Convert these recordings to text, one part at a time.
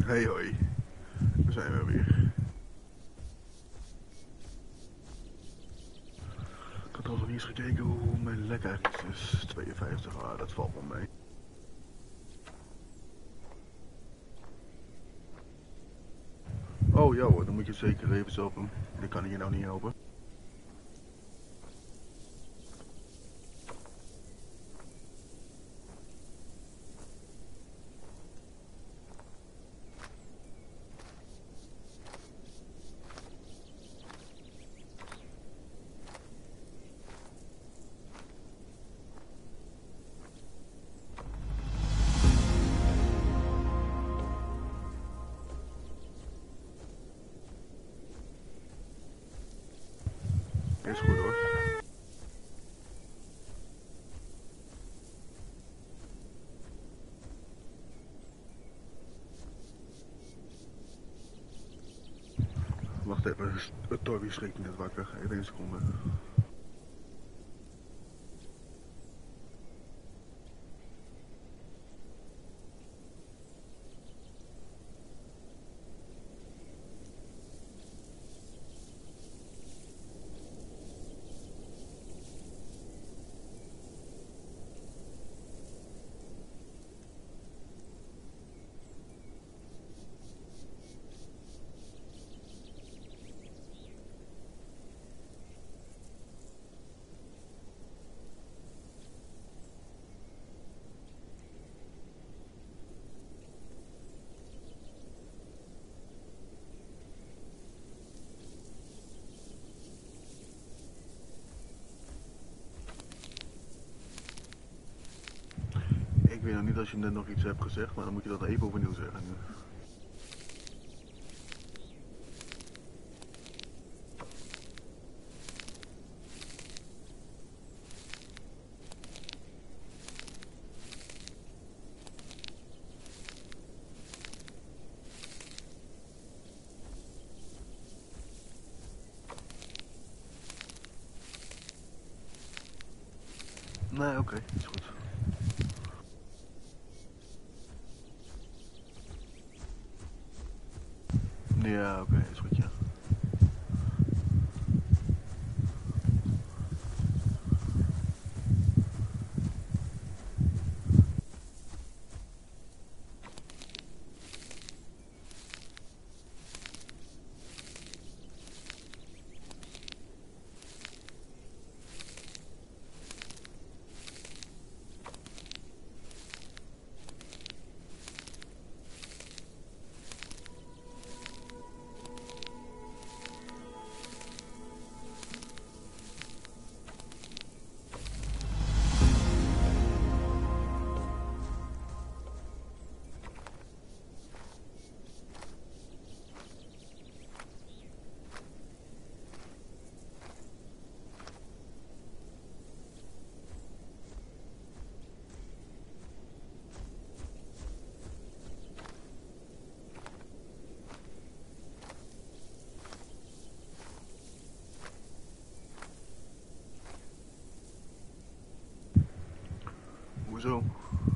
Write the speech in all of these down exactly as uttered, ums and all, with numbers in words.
Hey hoi, daar zijn we weer. Ik had al nog eens gekeken hoe mijn lek eigenlijk is. tweeënvijftig, ah, dat valt wel mee. Oh joh, dan moet je zeker even stoppen. Ik kan hier nou niet helpen. Is goed hoor. Wacht even, het Toby schrikt net wakker. Even een seconde. Ik weet nog niet als je net nog iets hebt gezegd, maar dan moet je dat even overnieuw zeggen. Nee, oké, okay, is goed. Ja, oké, okay, is goed, ja. Hoezo?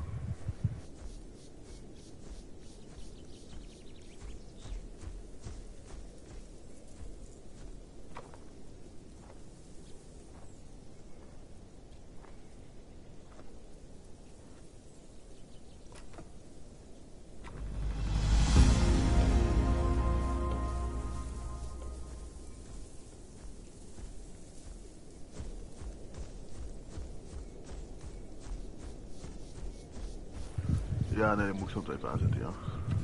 Ja, nee, dat moet ik zo even aanzetten, ja.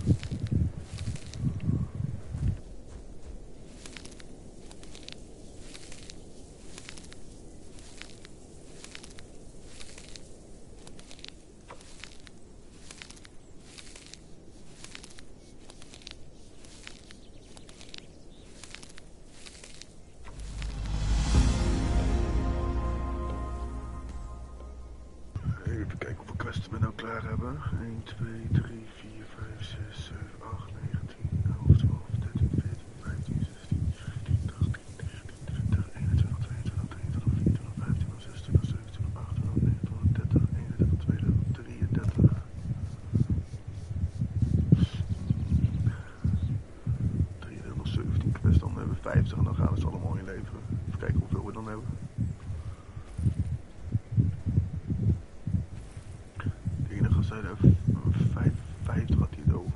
Even kijken hoeveel quests we nou klaar hebben. één, twee, drie, vier, vijf, zes, zeven, acht, negen, tien, elf, twaalf, dertien, veertien, vijftien, zestien, zeventien, achttien, negentien, twintig, eenentwintig, tweeëntwintig, drieëntwintig, vierentwintig, vijfentwintig, zesentwintig, zevenentwintig, achtentwintig, negenentwintig, dertig, eenendertig, tweeëndertig, drieëndertig. vijftig en dan gaan we ze allemaal inleveren. Even kijken hoeveel we dan hebben. De ene gast zei er vijfenvijftig had hij het over.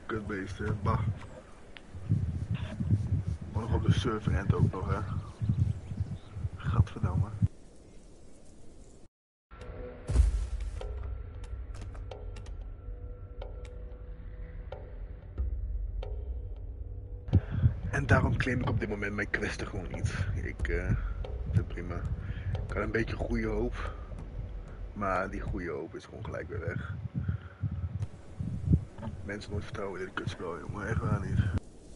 Kutbeesten, bah. Maar nog op de server end ook nog, hè. Gadverdamme. En daarom claim ik op dit moment mijn questen gewoon niet. Ik uh, vind het prima. Ik had een beetje goede hoop. Maar die goede hoop is gewoon gelijk weer weg. Mensen nooit vertrouwen in dit kutspel, jongen. Echt waar niet.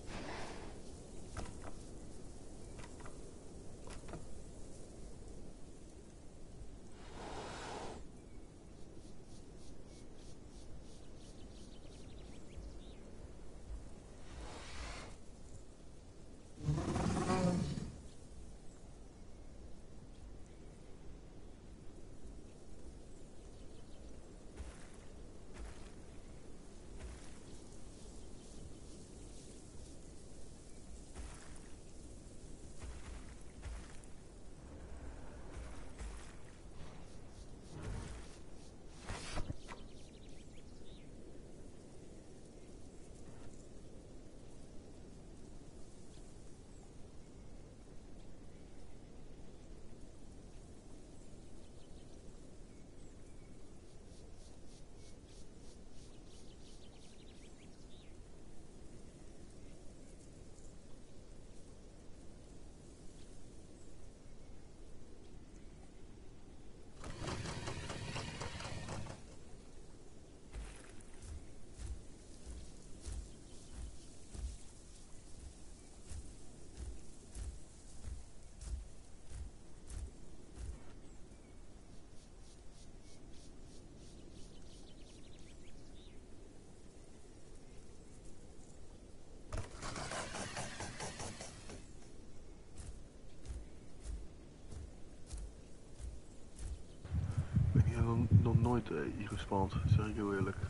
Nog nooit uh, hier gespand, zeg ik heel eerlijk.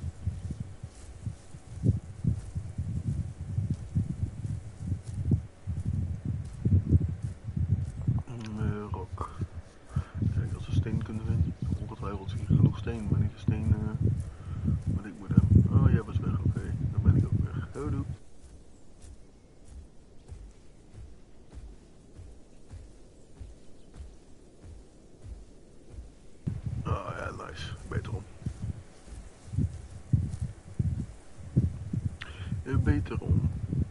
Uh, rock. Kijk, als we steen kunnen vinden. Ongetwijfeld zie ik genoeg steen, maar niet de steen uh, wat ik moet hebben. Oh, jij was weg, oké. Okay. Dan ben ik ook weg. Houdoe. Oh ja, nice. Beter om. Uh, beter om.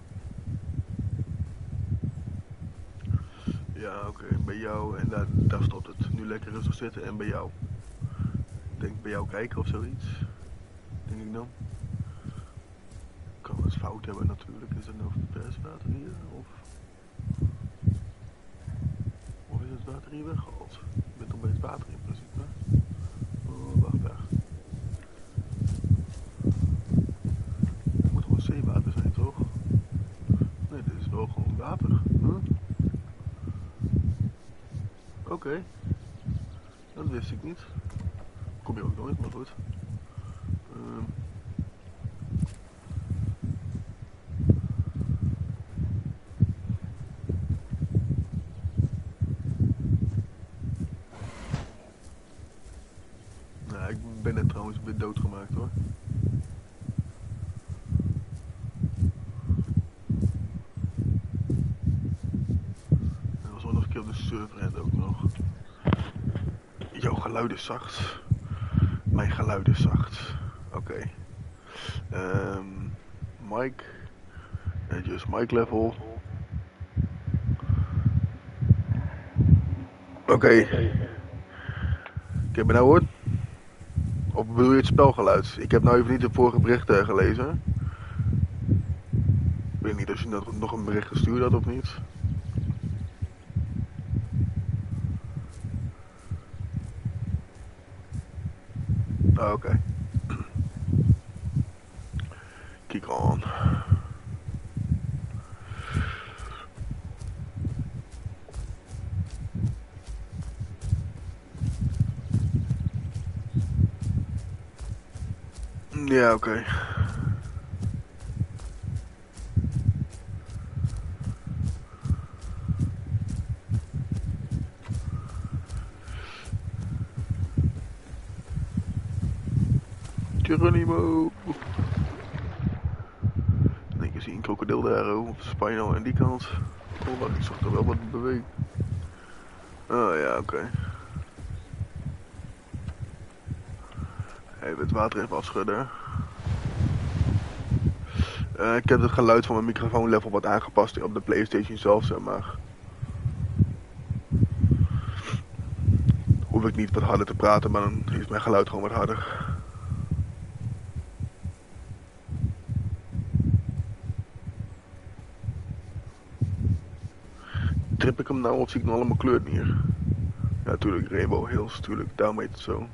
Ja, oké. Okay. Bij jou en daar, daar stopt het. Nu lekker rustig zitten en bij jou. Ik denk bij jou kijken of zoiets. Denk ik dan. Kan wel eens fout hebben natuurlijk. Is het nou vers water hier? Of, of is het water hier weggehaald? Ik ben toch bij het water in principe. Oh, wacht daar. Het moet gewoon zeewater zijn, toch? Nee, dit is wel gewoon water. Huh? Oké. Okay. Dat wist ik niet. Kom je ook nooit, maar goed. Uh, nou, ik ben net trouwens weer doodgemaakt hoor. Dat was wel nog een keer op de server en ook nog. Jouw geluid is zacht. Mijn geluid is zacht. Oké. Okay. Um, Mike. Just mic level. Oké. Okay. Kun je me nou horen? Of bedoel je het spelgeluid? Ik heb nou even niet de vorige berichten gelezen. Ik weet niet of je nog een bericht gestuurd had of niet. Oh, oké. Okay. Kick on. Ja, oké. Okay. Geronimo. krokodil daar, oh, op Spanje al aan die kant. Oh, wat, ik zag er wel wat beweegt. Oh ja, oké. Okay. Even het water even afschudden. Uh, ik heb het geluid van mijn microfoonlevel wat aangepast op de PlayStation zelf, zeg maar. Hoef ik niet wat harder te praten, maar dan is mijn geluid gewoon wat harder. Trip ik hem nou of zie ik nog allemaal kleur neer? Ja, natuurlijk, Rainbow Hills, natuurlijk, daarom heet het zo.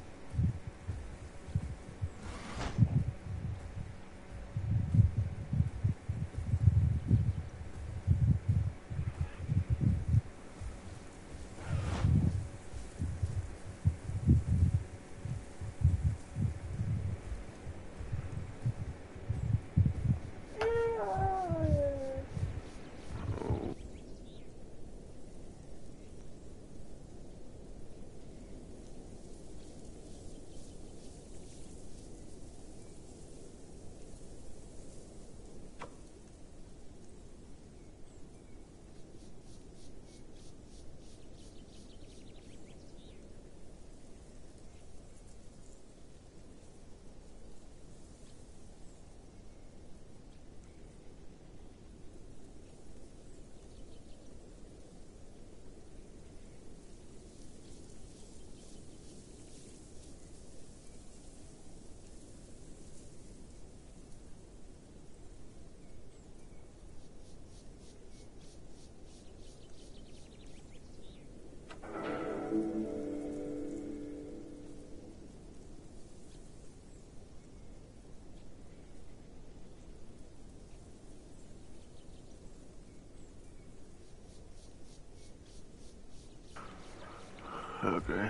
Oké. Okay.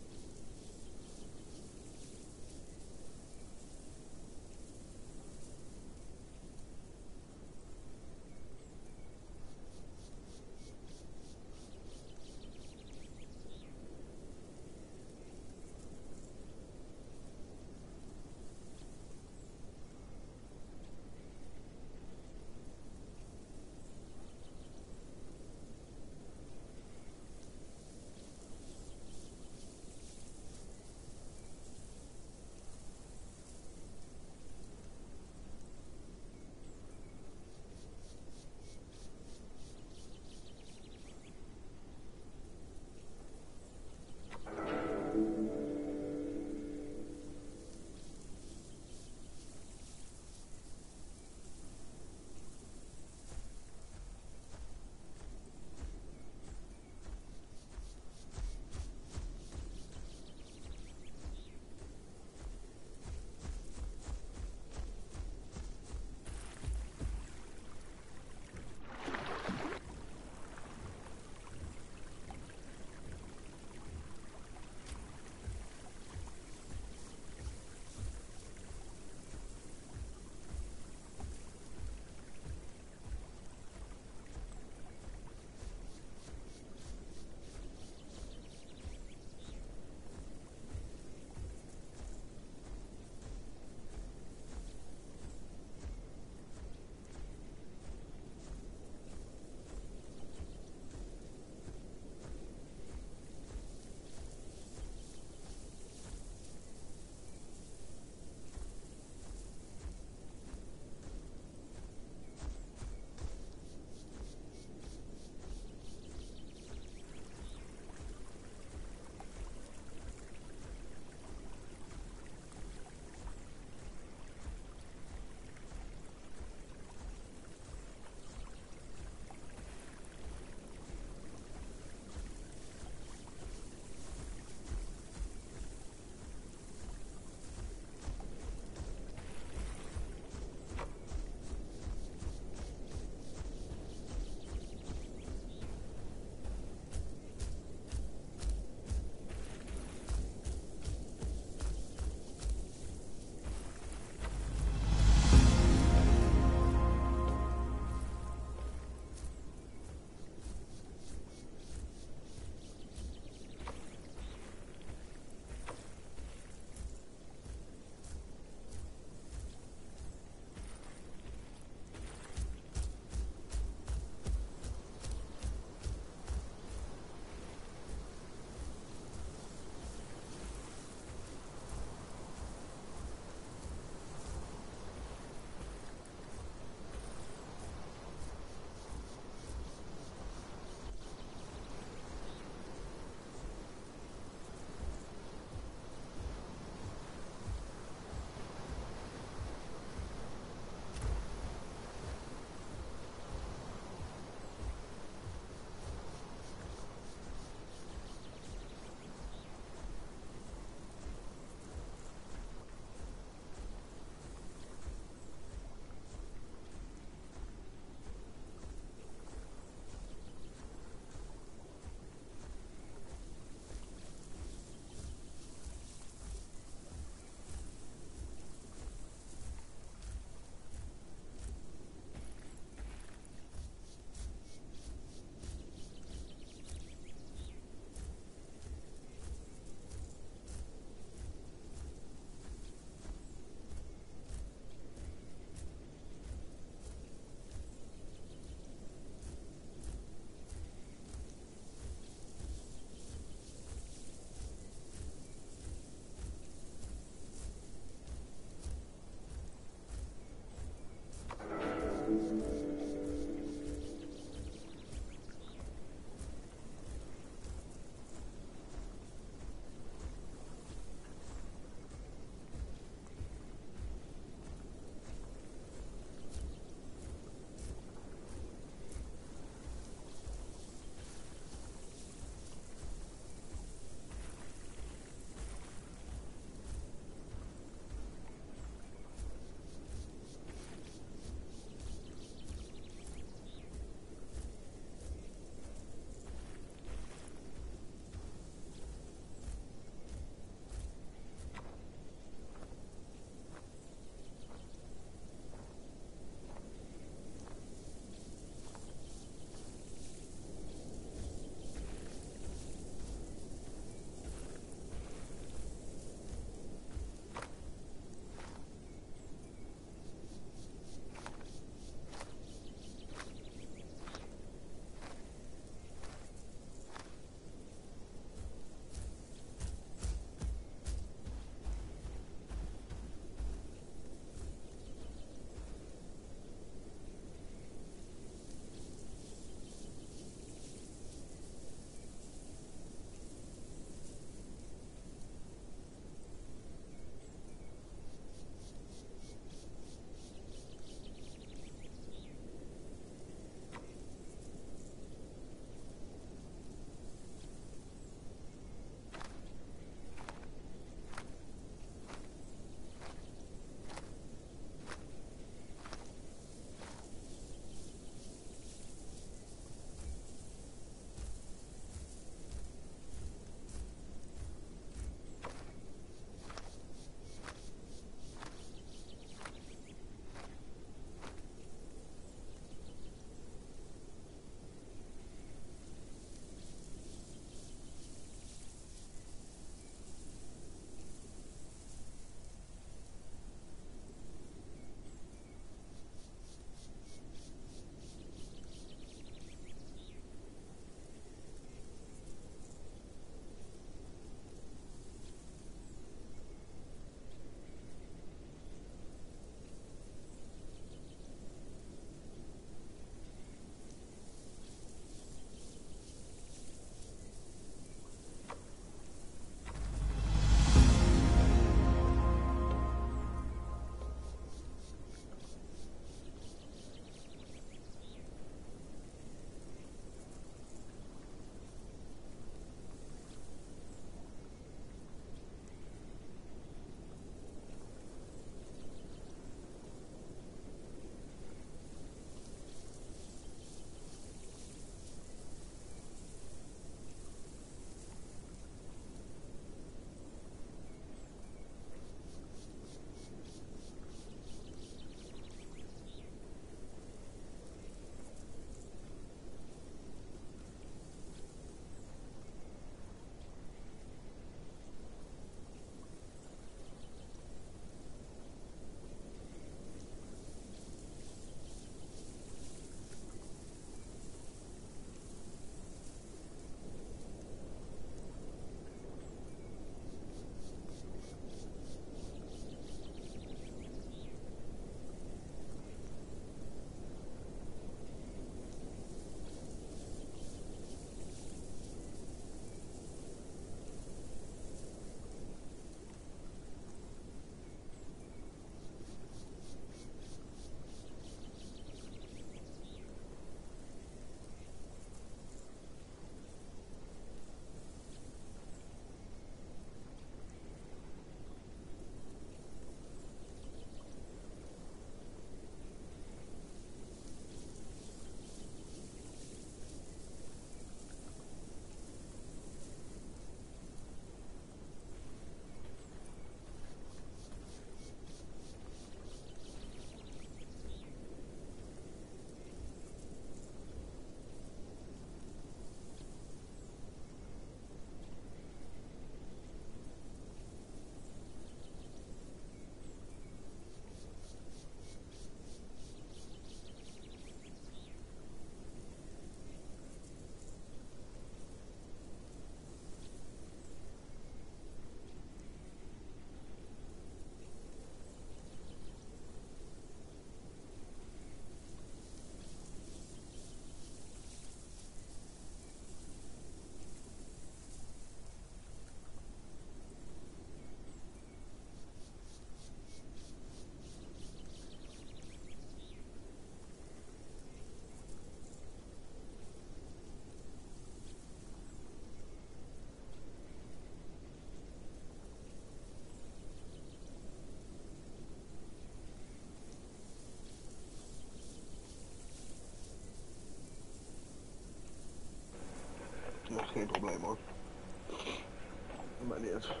Ja, geen probleem hoor. Maar niet uit.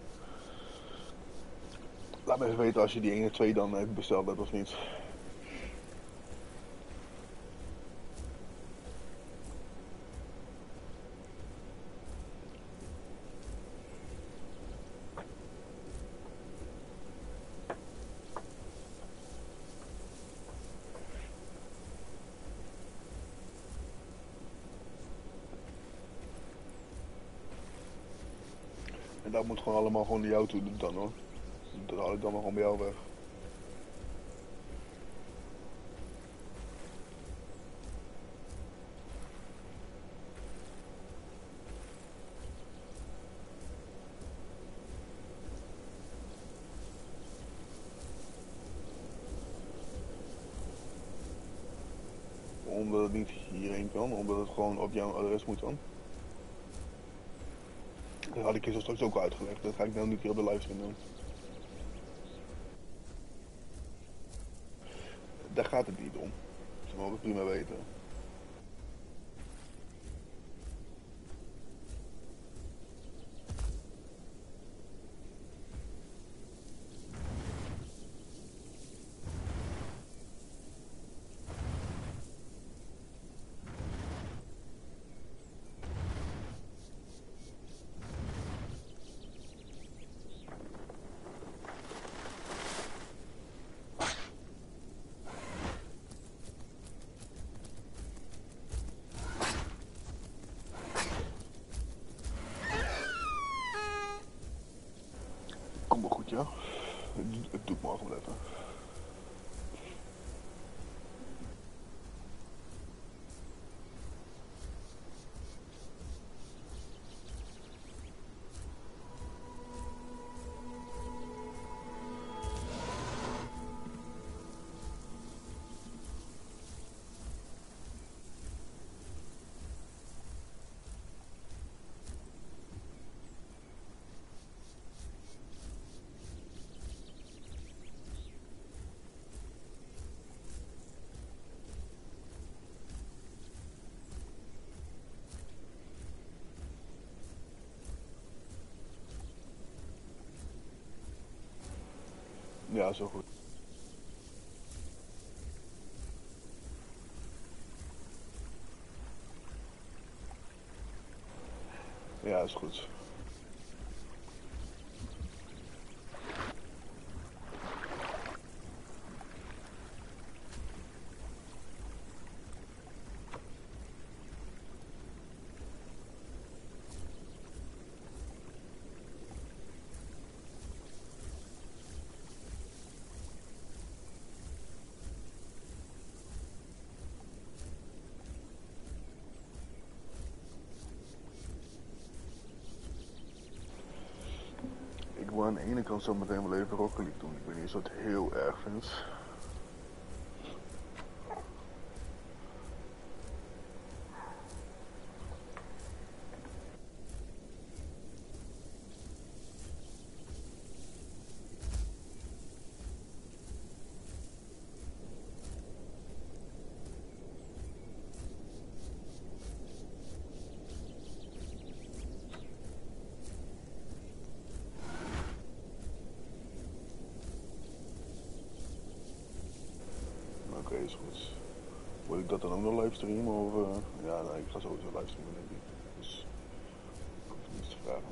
Laat me even weten als je die één en twee dan uh, besteld hebt of niet. En dat moet gewoon allemaal gewoon naar jou toe doen dan hoor. Dat haal ik dan maar gewoon bij jou weg. Omdat het niet hierheen kan, omdat het gewoon op jouw adres moet dan. Dat had ik je zo straks ook al uitgelegd, dat ga ik nou niet hier op de livestream doen. Daar gaat het niet om. Dat mogen we prima weten. Kom maar goed, ja. Het doet morgen wel even. Ja, zo goed. Ja, is goed. Ik wil aan de ene kant zo meteen wel even Rocket League doen. Ik weet niet of je het heel erg vindt. Oké, okay, is goed. Wil ik dat dan ook nog livestreamen of... Uh... Ja, nee, ik ga sowieso livestreamen denk ik. Dus... ik hoef niets te vragen.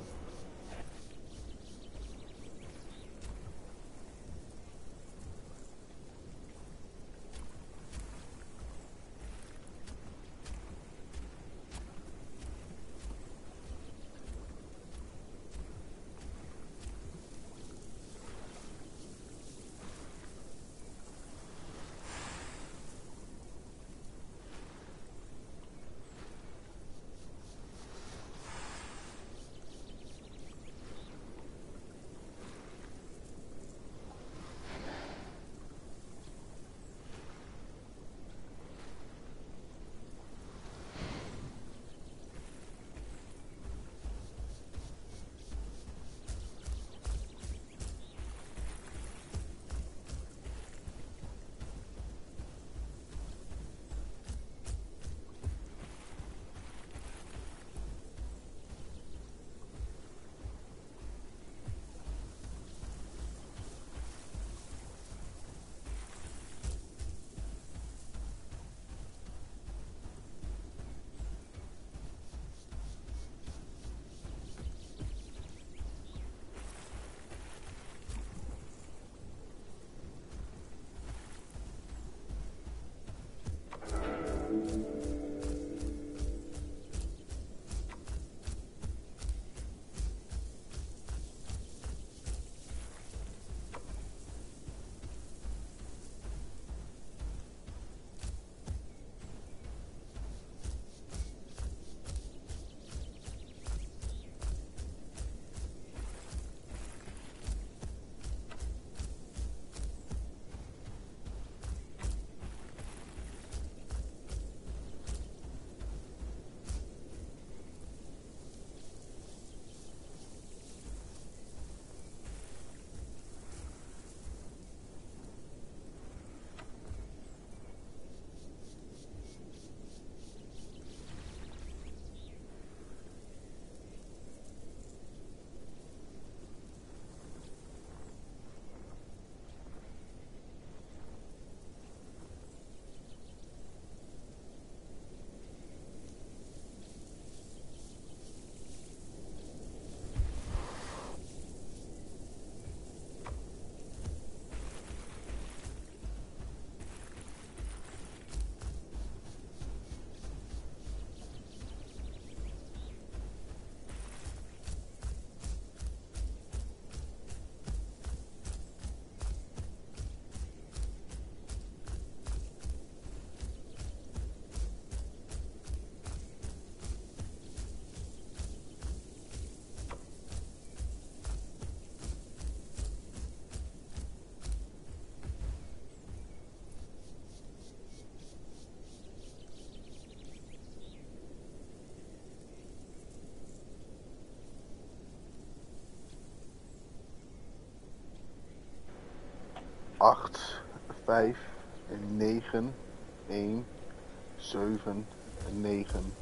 acht, vijf, negen, een, zeven, negen.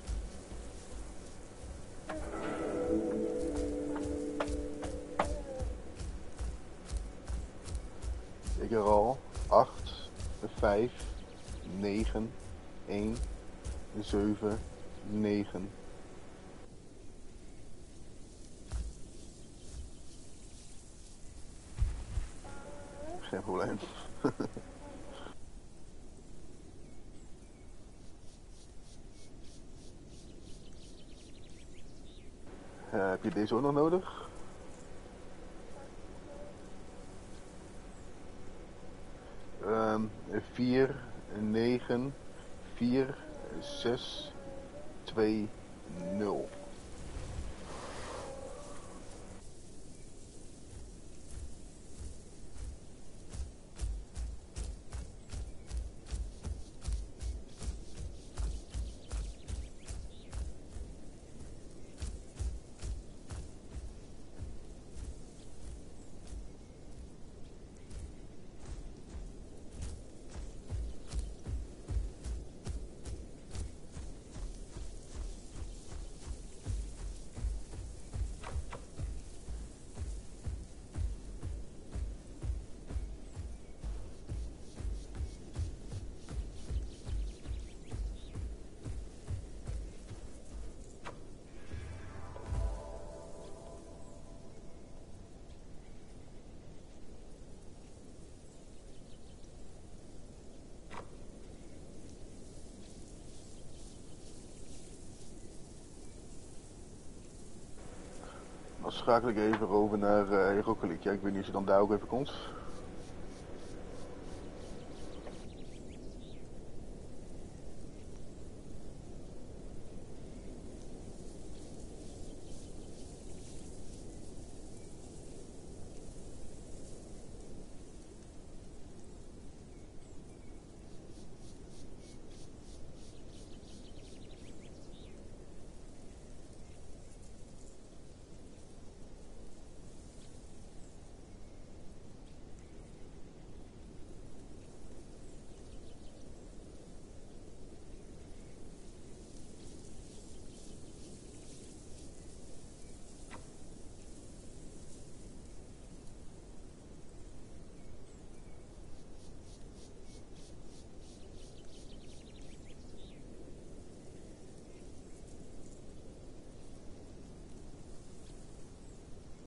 Ik herhaal acht, vijf, negen, een, zeven, negen. Geen probleem. Uh, heb je deze ook nog nodig? Um, vier, negen, vier, zes, twee, nul. Dan schakel ik even over naar uh, Rokkelijk. Ja, ik weet niet of je dan daar ook even komt.